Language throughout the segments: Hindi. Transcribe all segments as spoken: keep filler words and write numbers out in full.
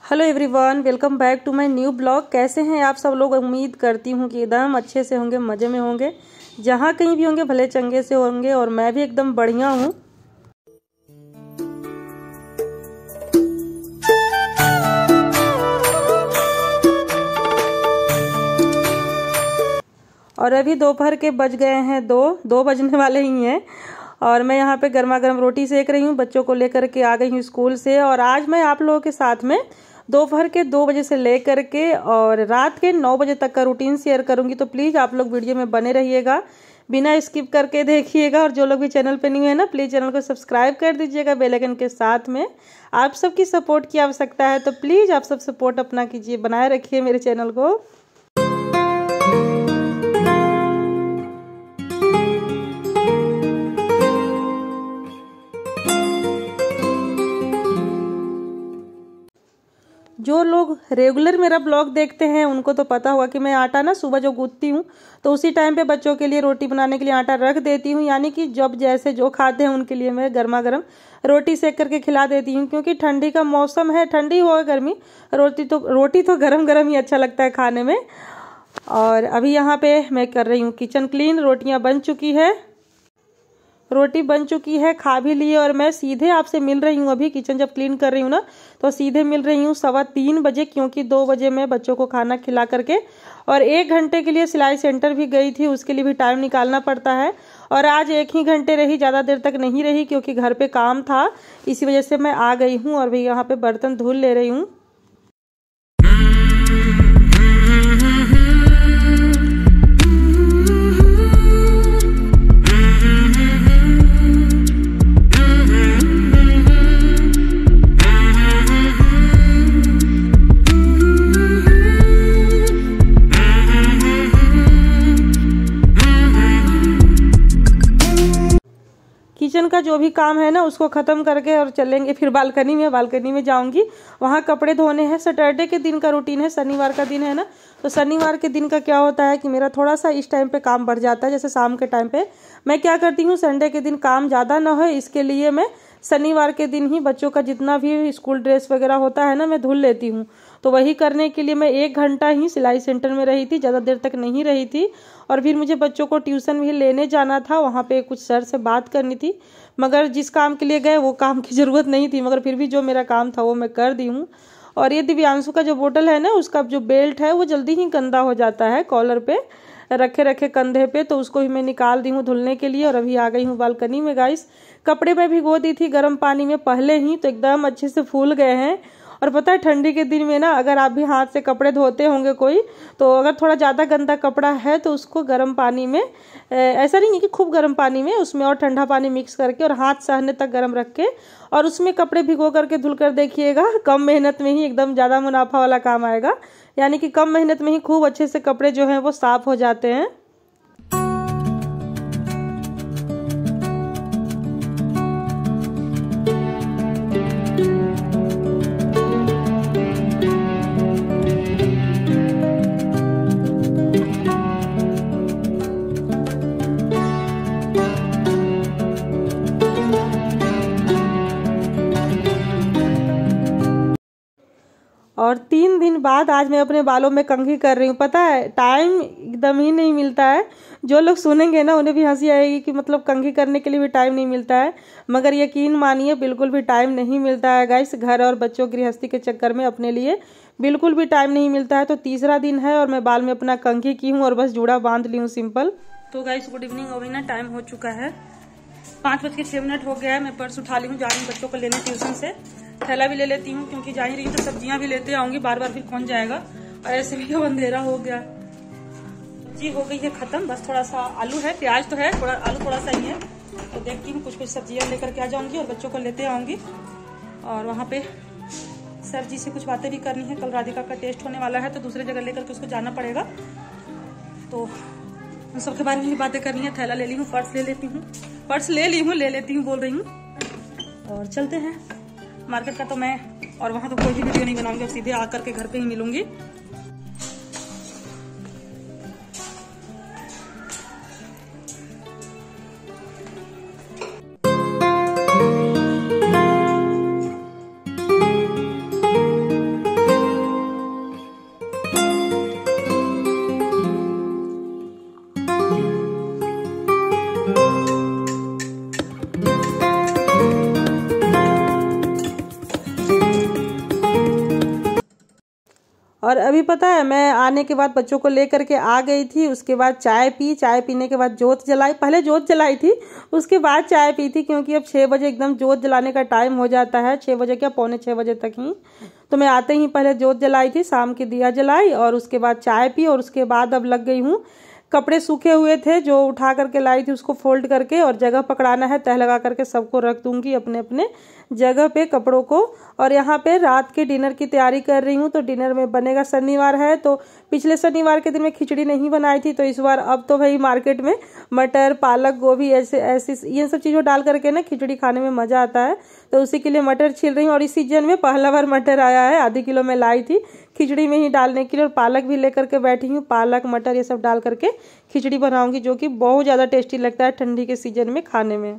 Hello everyone, welcome back to my new blog. कैसे हैं आप सब लोग? उम्मीद करती हूँ कि एकदम अच्छे से होंगे, मज़े में होंगे, जहाँ कहीं भी होंगे भले चंगे से होंगे। और मैं भी एकदम बढ़िया हूँ। और अभी दोपहर के बज गए हैं दो दो बजने वाले ही हैं। और मैं यहाँ पे गर्मा गर्म रोटी सेक रही हूँ। बच्चों को लेकर के आ गई हूँ स्कूल से। और आज मैं आप लोगों के साथ में दोपहर के दो बजे से लेकर के और रात के नौ बजे तक का रूटीन शेयर करूंगी। तो प्लीज़ आप लोग वीडियो में बने रहिएगा, बिना स्किप करके देखिएगा। और जो लोग भी चैनल पे न्यू है ना, प्लीज़ चैनल को सब्सक्राइब कर दीजिएगा बेल आइकन के साथ में। आप सबकी सपोर्ट की आवश्यकता है, तो प्लीज़ आप सब सपोर्ट अपना कीजिए, बनाए रखिए मेरे चैनल को। जो लोग रेगुलर मेरा ब्लॉग देखते हैं उनको तो पता होगा कि मैं आटा ना सुबह जो गूंथती हूँ तो उसी टाइम पे बच्चों के लिए रोटी बनाने के लिए आटा रख देती हूँ। यानी कि जब जैसे जो खाते हैं उनके लिए मैं गर्मा गर्म रोटी सेक करके खिला देती हूँ। क्योंकि ठंडी का मौसम है, ठंडी हो या गर्मी, रोटी तो रोटी तो गरम गरम ही अच्छा लगता है खाने में। और अभी यहाँ पे मैं कर रही हूँ किचन क्लीन। रोटियाँ बन चुकी है, रोटी बन चुकी है, खा भी लिए। और मैं सीधे आपसे मिल रही हूँ। अभी किचन जब क्लीन कर रही हूँ ना तो सीधे मिल रही हूँ सवा तीन बजे, क्योंकि दो बजे मैं बच्चों को खाना खिला करके और एक घंटे के लिए सिलाई सेंटर भी गई थी, उसके लिए भी टाइम निकालना पड़ता है। और आज एक ही घंटे रही, ज़्यादा देर तक नहीं रही, क्योंकि घर पे काम था, इसी वजह से मैं आ गई हूँ। और भी यहाँ पे बर्तन धुल ले रही हूँ। किचन का जो भी काम है ना उसको ख़त्म करके और चलेंगे फिर बालकनी में। बालकनी में जाऊंगी, वहाँ कपड़े धोने हैं। सैटरडे के दिन का रूटीन है, शनिवार का दिन है ना, तो शनिवार के दिन का क्या होता है कि मेरा थोड़ा सा इस टाइम पे काम बढ़ जाता है। जैसे शाम के टाइम पे मैं क्या करती हूँ, संडे के दिन काम ज़्यादा ना हो इसके लिए मैं शनिवार के दिन ही बच्चों का जितना भी स्कूल ड्रेस वगैरह होता है ना मैं धुल लेती हूँ। तो वही करने के लिए मैं एक घंटा ही सिलाई सेंटर में रही थी, ज़्यादा देर तक नहीं रही थी। और फिर मुझे बच्चों को ट्यूशन भी लेने जाना था, वहाँ पे कुछ सर से बात करनी थी। मगर जिस काम के लिए गए वो काम की ज़रूरत नहीं थी, मगर फिर भी जो मेरा काम था वो मैं कर दी हूँ। और ये दिव्यांशु का जो बोतल है ना, उसका जो बेल्ट है वो जल्दी ही गंदा हो जाता है कॉलर पे रखे रखे कंधे पे, तो उसको भी मैं निकाल दी हूँ धुलने के लिए। और अभी आ गई हूँ बालकनी में। गाइस, कपड़े मैं भिगो दी थी गर्म पानी में पहले ही, तो एकदम अच्छे से फूल गए हैं। और पता है ठंडी के दिन में ना, अगर आप भी हाथ से कपड़े धोते होंगे कोई, तो अगर थोड़ा ज़्यादा गंदा कपड़ा है तो उसको गर्म पानी में, ऐसा नहीं है कि खूब गर्म पानी में, उसमें और ठंडा पानी मिक्स करके और हाथ सहने तक गर्म रख के और उसमें कपड़े भिगो करके धुल कर देखिएगा। कम मेहनत में ही एकदम ज़्यादा मुनाफा वाला काम आएगा। यानी कि कम मेहनत में ही खूब अच्छे से कपड़े जो हैं वो साफ हो जाते हैं। और तीन दिन बाद आज मैं अपने बालों में कंघी कर रही हूँ। पता है टाइम एकदम ही नहीं मिलता है। जो लोग सुनेंगे ना उन्हें भी हंसी आएगी कि मतलब कंघी करने के लिए भी टाइम नहीं मिलता है, मगर यकीन मानिए बिल्कुल भी टाइम नहीं मिलता है गाइस। घर और बच्चों गृहस्थी के चक्कर में अपने लिए बिल्कुल भी टाइम नहीं मिलता है। तो तीसरा दिन है और मैं बाल में अपना कंघी की हूँ और बस जूड़ा बांध ली हूँ सिंपल। तो गाइस गुड इवनिंग। अभी ना टाइम हो चुका है, पाँच बज के छः मिनट हो गया है। मैं पर्स उठा ली हूँ, जा रही हूँ बच्चों को लेने ट्यूशन से। थैला भी ले लेती हूँ क्योंकि जा ही रही हूँ तो सब्जियां भी लेते आऊंगी, बार बार फिर कौन जाएगा। और ऐसे भी अंधेरा हो गया, सब्जी हो गई है खत्म। बस थोड़ा सा आलू है, प्याज तो है, थोड़ा आलू थोड़ा सा ही है। तो देखती हूँ कुछ कुछ सब्जियां लेकर के आ जाऊंगी और बच्चों को लेते आऊंगी। और वहाँ पे सर जी से कुछ बातें भी करनी है। कल राधिका का टेस्ट होने वाला है तो दूसरे जगह लेकर के उसको जाना पड़ेगा, तो उन सबके बारे में भी बातें करनी है। थैला ले ली हूँ, पर्स ले लेती हूँ, पर्स ले ली हूँ ले लेती हूँ बोल रही हूँ। और चलते हैं मार्केट का। तो मैं और वहाँ तो कोई भी वीडियो नहीं बनाऊंगी, सीधे आकर के घर पे ही मिलूंगी। और अभी पता है मैं आने के बाद बच्चों को लेकर के आ गई थी, उसके बाद चाय पी, चाय पीने के बाद जोत जलाई, पहले जोत जलाई थी उसके बाद चाय पी थी, क्योंकि अब छः बजे एकदम जोत जलाने का टाइम हो जाता है, छः बजे क्या पौने छः बजे तक ही। तो मैं आते ही पहले जोत जलाई थी, शाम की दिया जलाई और उसके बाद चाय पी और उसके बाद अब लग गई हूँ। कपड़े सूखे हुए थे जो उठा करके लाई थी उसको फोल्ड करके और जगह पकड़ाना है, तह लगा करके सबको रख दूंगी अपने अपने जगह पे कपड़ों को। और यहाँ पे रात के डिनर की तैयारी कर रही हूँ। तो डिनर में बनेगा, शनिवार है तो पिछले शनिवार के दिन में खिचड़ी नहीं बनाई थी, तो इस बार अब तो भाई मार्केट में मटर पालक गोभी ऐसे ऐसी ये सब चीज़ों डाल करके ना खिचड़ी खाने में मज़ा आता है, तो उसी के लिए मटर छील रही हूँ। और इस सीजन में पहला बार मटर आया है, आधी किलो में लाई थी खिचड़ी में ही डालने के लिए। और पालक भी लेकर के बैठी हूँ, पालक मटर ये सब डाल करके खिचड़ी बनाऊंगी, जो कि बहुत ज़्यादा टेस्टी लगता है ठंडी के सीजन में खाने में।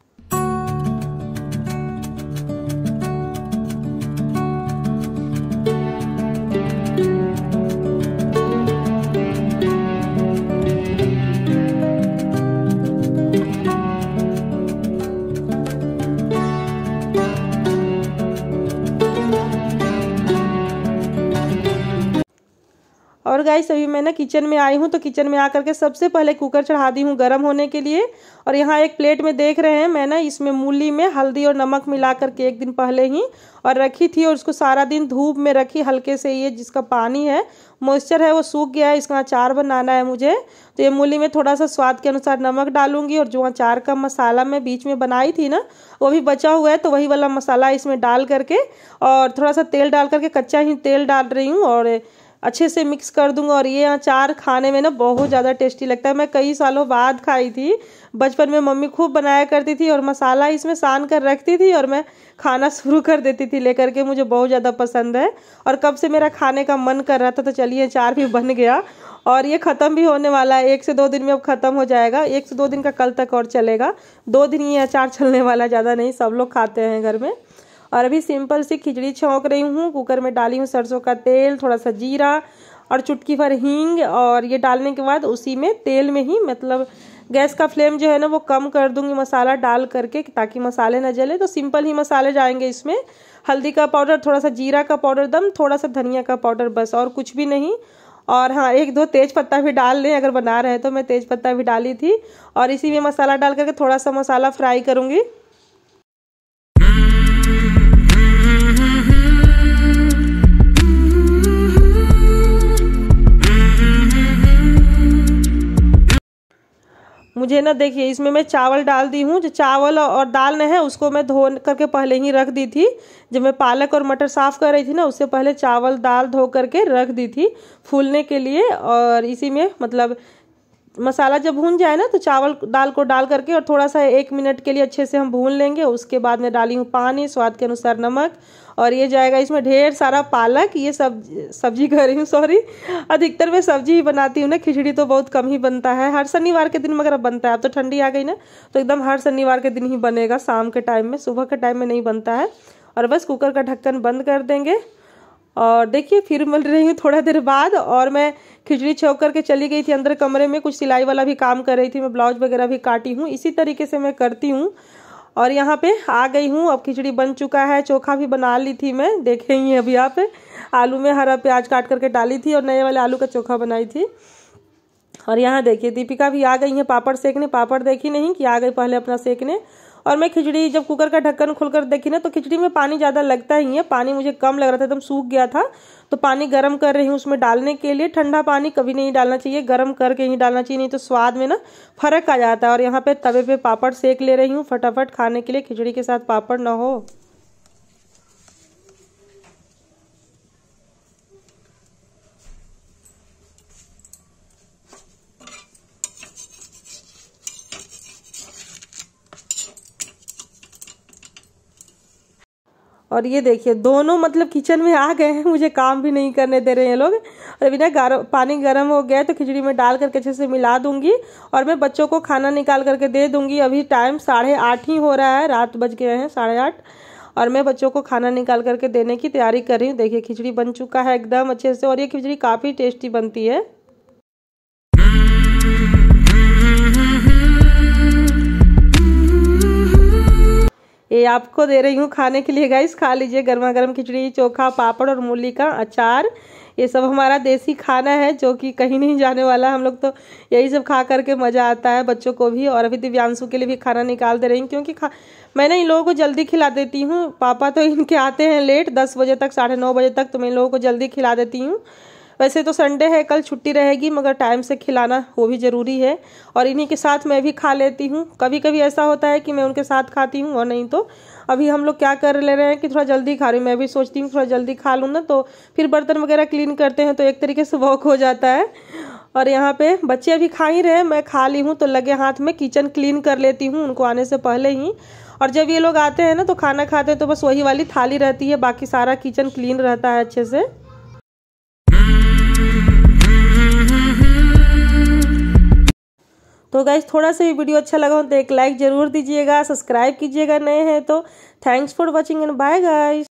और गाइस अभी मैं ना किचन में आई हूँ, तो किचन में आकर के सबसे पहले कुकर चढ़ा दी हूँ गर्म होने के लिए। और यहाँ एक प्लेट में देख रहे हैं मैं ना इसमें मूली में हल्दी और नमक मिला करके एक दिन पहले ही और रखी थी, और उसको सारा दिन धूप में रखी हल्के से। ये जिसका पानी है मॉइस्चर है वो सूख गया है, इसका अचार बनाना है मुझे। तो ये मूली में थोड़ा सा स्वाद के अनुसार नमक डालूंगी, और जो अचार का मसाला मैं बीच में बनाई थी ना वो भी बचा हुआ है, तो वही वाला मसाला इसमें डाल करके और थोड़ा सा तेल डाल करके कच्चा ही तेल डाल रही हूँ और अच्छे से मिक्स कर दूंगा। और ये अचार खाने में ना बहुत ज़्यादा टेस्टी लगता है। मैं कई सालों बाद खाई थी, बचपन में मम्मी खूब बनाया करती थी और मसाला इसमें सान कर रखती थी और मैं खाना शुरू कर देती थी लेकर के। मुझे बहुत ज़्यादा पसंद है और कब से मेरा खाने का मन कर रहा था, तो चलिए अचार भी बन गया और ये ख़त्म भी होने वाला है। एक से दो दिन में अब ख़त्म हो जाएगा, एक से दो दिन का कल तक और चलेगा, दो दिन ये अचार चलने वाला, ज़्यादा नहीं, सब लोग खाते हैं घर में। और अभी सिंपल सी खिचड़ी छौंक रही हूँ। कुकर में डाली हूँ सरसों का तेल, थोड़ा सा जीरा और चुटकी भर हींग, और ये डालने के बाद उसी में तेल में ही, मतलब गैस का फ्लेम जो है ना वो कम कर दूंगी मसाला डाल करके, ताकि मसाले न जले। तो सिंपल ही मसाले जाएंगे इसमें, हल्दी का पाउडर, थोड़ा सा जीरा का पाउडर दम, थोड़ा सा धनिया का पाउडर, बस और कुछ भी नहीं। और हाँ, एक दो तेज पत्ता भी डाल लें अगर बना रहे हैं तो, मैं तेज पत्ता भी डाली थी। और इसी में मसाला डाल करके थोड़ा सा मसाला फ्राई करूँगी। मुझे ना देखिए इसमें मैं चावल डाल दी हूँ, जो चावल और दाल न है उसको मैं धो करके पहले ही रख दी थी। जब मैं पालक और मटर साफ़ कर रही थी ना, उससे पहले चावल दाल धो करके रख दी थी फूलने के लिए। और इसी में मतलब मसाला जब भून जाए ना, तो चावल दाल को डाल करके और थोड़ा सा एक मिनट के लिए अच्छे से हम भून लेंगे। उसके बाद मैं डाली हूँ पानी, स्वाद के अनुसार नमक, और ये जाएगा इसमें ढेर सारा पालक। ये सब सब्जी कर रही हूँ, सॉरी, अधिकतर मैं सब्जी ही बनाती हूँ ना, खिचड़ी तो बहुत कम ही बनता है, हर शनिवार के दिन मगर अब बनता है। अब तो ठंडी आ गई ना, तो एकदम हर शनिवार के दिन ही बनेगा, शाम के टाइम में, सुबह के टाइम में नहीं बनता है। और बस कुकर का ढक्कन बंद कर देंगे। और देखिए फिर मिल रही हूँ थोड़ा देर बाद, और मैं खिचड़ी छौंक करके चली गई थी अंदर कमरे में, कुछ सिलाई वाला भी काम कर रही थी, मैं ब्लाउज वगैरह भी काटी हूँ, इसी तरीके से मैं करती हूँ। और यहाँ पे आ गई हूँ, अब खिचड़ी बन चुका है, चोखा भी बना ली थी मैं, देखेंगे अभी यहाँ पे आलू में हरा प्याज काट करके डाली थी और नए वाले आलू का चोखा बनाई थी। और यहाँ देखिए दीपिका भी आ गई है पापड़ सेकने, पापड़ देखी नहीं कि आ गई पहले अपना सेकने। और मैं खिचड़ी जब कुकर का ढक्कन खोलकर देखी ना, तो खिचड़ी में पानी ज़्यादा लगता ही है, पानी मुझे कम लग रहा था, एकदम सूख गया था। तो पानी गर्म कर रही हूँ उसमें डालने के लिए। ठंडा पानी कभी नहीं डालना चाहिए, गर्म करके ही डालना चाहिए, नहीं तो स्वाद में ना फर्क आ जाता है। और यहाँ पे तवे पे पापड़ सेक ले रही हूँ फटाफट खाने के लिए, खिचड़ी के साथ पापड़ ना हो। और ये देखिए दोनों मतलब किचन में आ गए हैं, मुझे काम भी नहीं करने दे रहे हैं लोग। और अभी ना गरम पानी गर्म हो गया है, तो खिचड़ी में डाल करके अच्छे से मिला दूंगी और मैं बच्चों को खाना निकाल करके दे दूंगी। अभी टाइम साढ़े आठ ही हो रहा है, रात बज गए हैं साढ़े आठ, और मैं बच्चों को खाना निकाल करके देने की तैयारी कर रही हूँ। देखिए खिचड़ी बन चुका है एकदम अच्छे से, और ये खिचड़ी काफ़ी टेस्टी बनती है। ये आपको दे रही हूँ खाने के लिए गाइस, खा लीजिए, गर्मा गर्म खिचड़ी, चोखा, पापड़ और मूली का अचार। ये सब हमारा देसी खाना है जो कि कहीं नहीं जाने वाला। हम लोग तो यही सब खा करके मज़ा आता है, बच्चों को भी। और अभी दिव्यांशु के लिए भी खाना निकाल दे रही हूँ, क्योंकि खा मैंने इन लोगों को जल्दी खिला देती हूँ। पापा तो इनके आते हैं लेट, दस बजे तक, साढ़े नौ बजे तक, तो मैं इन लोगों को जल्दी खिला देती हूँ। वैसे तो संडे है, कल छुट्टी रहेगी, मगर टाइम से खिलाना वो भी ज़रूरी है। और इन्हीं के साथ मैं भी खा लेती हूँ। कभी कभी ऐसा होता है कि मैं उनके साथ खाती हूँ, और नहीं तो अभी हम लोग क्या कर ले रहे हैं कि थोड़ा जल्दी खा रही हूँ। मैं भी सोचती हूँ थोड़ा जल्दी खा लूँ ना, तो फिर बर्तन वगैरह क्लीन करते हैं तो एक तरीके से वॉक हो जाता है। और यहाँ पे बच्चे अभी खा ही रहे, मैं खा ली हूँ तो लगे हाथ में किचन क्लीन कर लेती हूँ उनको आने से पहले ही। और जब ये लोग आते हैं ना तो खाना खाते हैं तो बस वही वाली थाली रहती है, बाकी सारा किचन क्लीन रहता है अच्छे से। तो गाइस थोड़ा सा ये वीडियो अच्छा लगा हो तो एक लाइक जरूर दीजिएगा, सब्सक्राइब कीजिएगा नए हैं तो। Thanks for watching and bye guys.